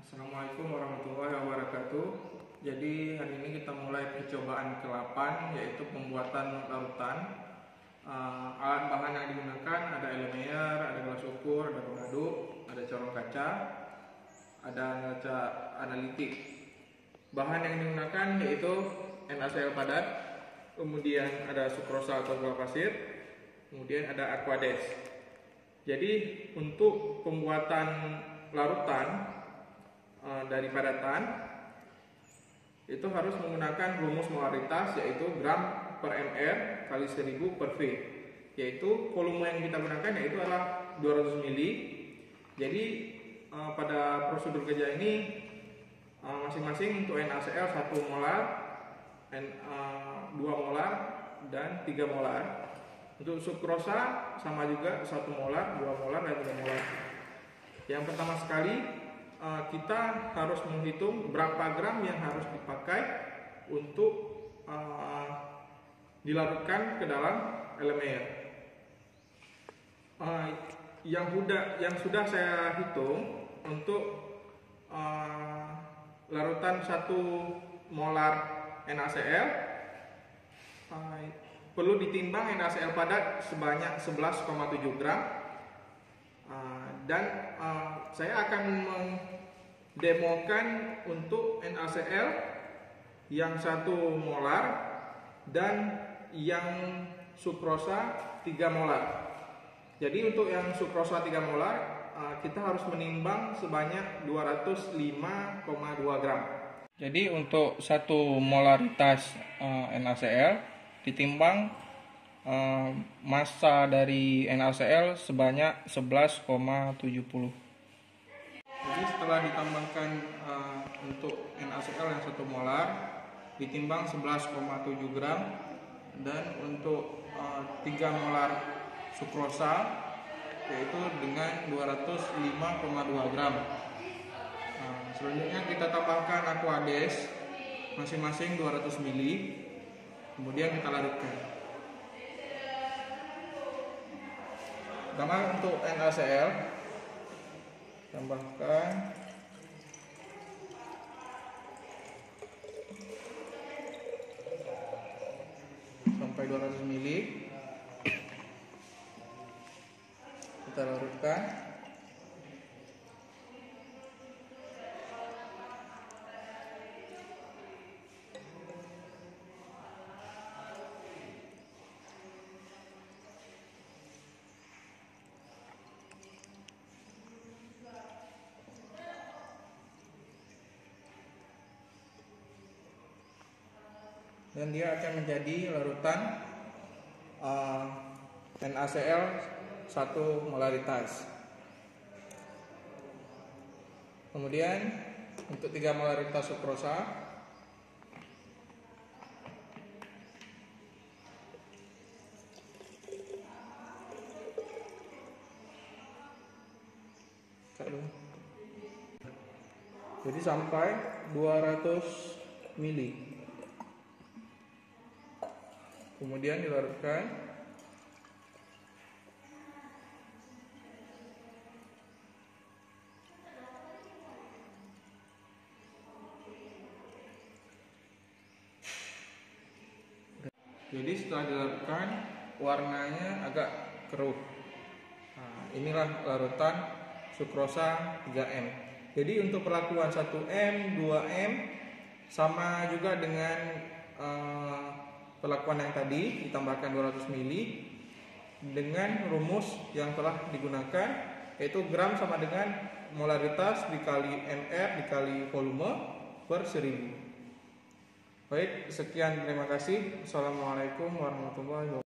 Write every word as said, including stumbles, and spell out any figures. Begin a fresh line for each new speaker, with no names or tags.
Assalamualaikum warahmatullahi wabarakatuh. Jadi hari ini kita mulai percobaan ke delapan, yaitu pembuatan larutan. uh, Alat bahan yang digunakan ada Elmeyer, ada gelas ukur, ada pengaduk, ada corong kaca, ada kaca analitik. Bahan yang digunakan yaitu NaCl padat, kemudian ada sukrosa atau gula pasir, kemudian ada Aquades. Jadi untuk pembuatan larutan dari padatan itu harus menggunakan rumus molaritas, yaitu gram per ml kali seribu per V, yaitu volume yang kita gunakan yaitu adalah dua ratus mili. Jadi pada prosedur kerja ini masing-masing untuk NaCl satu molar, dua molar, dan tiga molar. Untuk sukrosa sama juga satu molar, dua molar, dan tiga molar. Yang pertama sekali kita harus menghitung berapa gram yang harus dipakai untuk uh, dilarutkan ke dalam Elmeyer. Uh, yang sudah yang sudah saya hitung untuk uh, larutan satu molar NaCl, uh, perlu ditimbang NaCl padat sebanyak sebelas koma tujuh gram. Uh, dan uh, saya akan mendemokan untuk NaCl yang satu molar dan yang sukrosa tiga molar. Jadi untuk yang sukrosa tiga molar uh, kita harus menimbang sebanyak dua ratus lima koma dua gram. Jadi untuk satu molaritas uh, NaCl ditimbang Uh, massa dari NaCl sebanyak sebelas koma tujuh nol. Jadi setelah ditambahkan uh, untuk NaCl yang satu molar ditimbang sebelas koma tujuh gram, dan untuk uh, tiga molar sukrosa yaitu dengan dua ratus lima koma dua gram. Nah, selanjutnya kita tambahkan Aquades masing-masing dua ratus mili, kemudian kita larutkan. Pertama untuk NaCl tambahkan sampai dua ratus mili, kita larutkan. Dan dia akan menjadi larutan uh, NaCl satu molaritas. Kemudian untuk tiga molaritas sukrosa jadi sampai dua ratus mili. Kemudian dilarutkan. Jadi setelah dilarutkan warnanya agak keruh. Nah, inilah larutan sukrosa tiga M. Jadi untuk perlakuan satu M, dua M sama juga dengan uh, perlakuan yang tadi, ditambahkan dua ratus mili dengan rumus yang telah digunakan, yaitu gram sama dengan molaritas dikali mR dikali volume per seribu. Baik, sekian, terima kasih. Assalamualaikum warahmatullahi wabarakatuh.